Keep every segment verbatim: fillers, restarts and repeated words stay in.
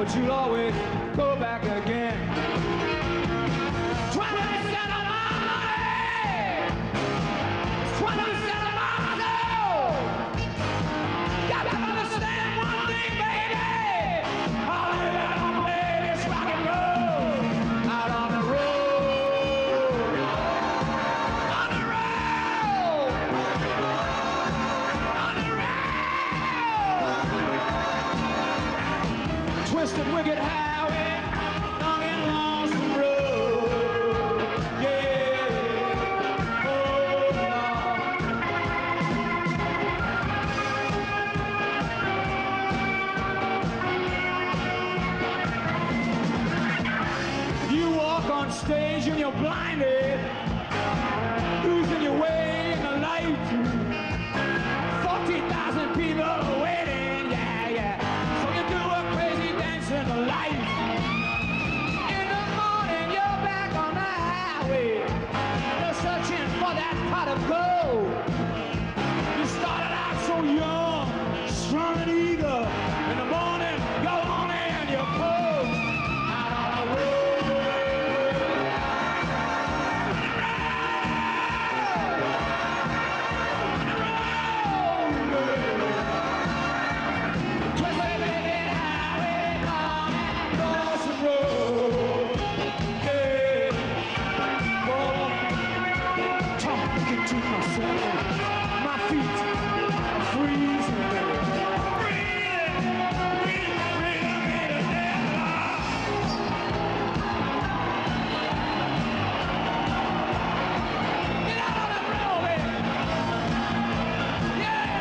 but you'll always go back again. twenty percent of my money, twenty percent of my soul. Got to understand one thing, baby. All I ever played is rock and roll. Out on the road, on the road, on the road. Twisted, wicked highway, long and lonesome road. Yeah, oh Lord. You walk on stage and you're blinded, losing your way in the light. Fourteen thousand people waiting, yeah, yeah. So you do a crazy dance in the light. In the morning, you're back on the highway. You're searching for that pot of gold. You started out so young, strong and eager. In the morning, you're lonely and you're cold. Out on the road, twisted, wicked highway, long and lonesome road. Yeah, oh, talking to myself, my feet are freezing. Breathing, breathing, breathing me to death. Get out on the road, baby. Yeah.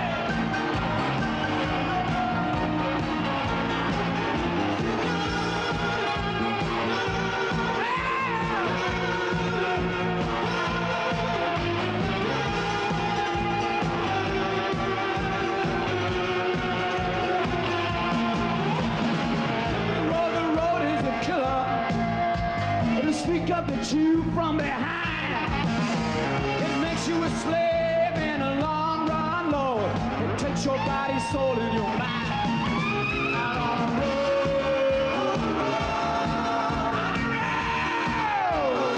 Road, the road is a killer. It'll speak up at you from behind. It makes you a slave in a long run, Lord. It takes your body, soul, and your mind. Out on the road, on the road,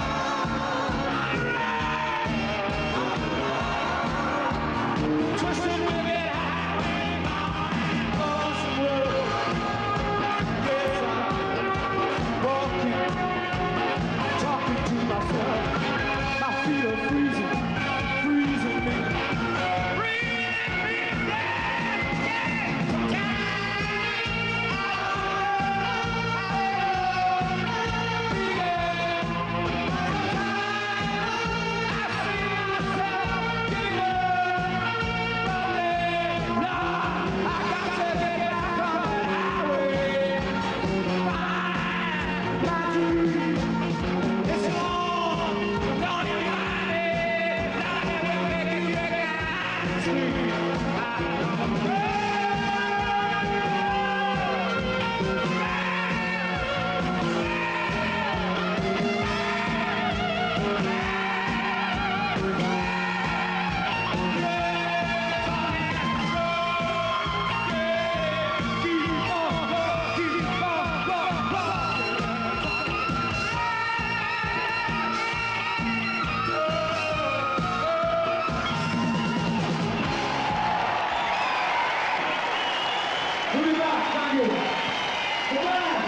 on the road. Twisted, wicked highway, long and lonesome road. Yes, I'm walking, talking to myself. My feet are freezing, freezing me. Breathing, breathing, yeah, yeah. We'll be back. Thank you. Goodbye.